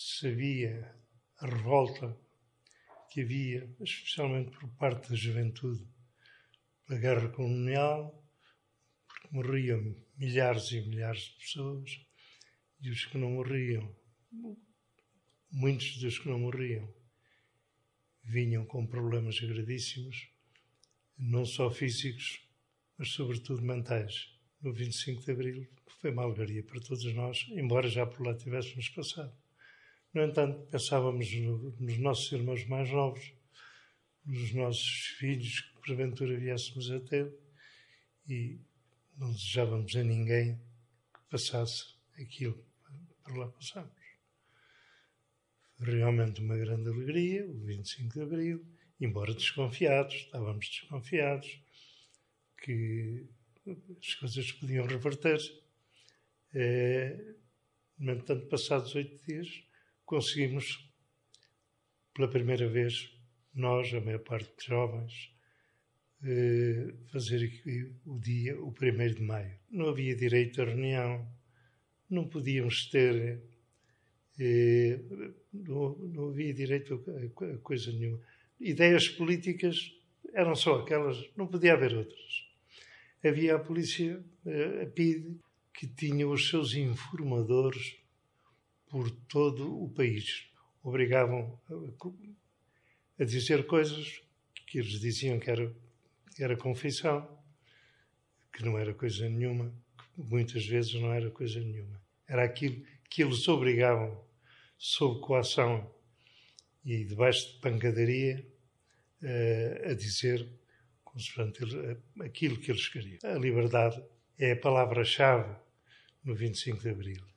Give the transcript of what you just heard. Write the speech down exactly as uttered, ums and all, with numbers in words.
sabia a revolta que havia, especialmente por parte da juventude, pela guerra colonial, porque morriam milhares e milhares de pessoas, e os que não morriam, muitos dos que não morriam, vinham com problemas gravíssimos, não só físicos, mas sobretudo mentais. No vinte e cinco de Abril foi uma alegria para todos nós, embora já por lá tivéssemos passado. No entanto, pensávamos no, nos nossos irmãos mais novos, nos nossos filhos que porventura viéssemos a ter, e não desejávamos a ninguém que passasse aquilo que por lá passámos. Foi realmente uma grande alegria, o vinte e cinco de Abril, embora desconfiados, estávamos desconfiados, que as coisas podiam reverter. É, no entanto, passados oito dias, conseguimos, pela primeira vez, nós, a maior parte de jovens, eh, fazer o dia, o primeiro de maio. Não havia direito à reunião, não podíamos ter, eh, não, não havia direito a, a coisa nenhuma. Ideias políticas eram só aquelas, não podia haver outras. Havia a polícia, a P I D, que tinha os seus informadores por todo o país. Obrigavam a, a dizer coisas que eles diziam que era, que era confissão, que não era coisa nenhuma, que muitas vezes não era coisa nenhuma. Era aquilo que eles obrigavam, sob coação e debaixo de pancadaria, a, a dizer consoante aquilo que eles queriam. A liberdade é a palavra-chave no vinte e cinco de Abril.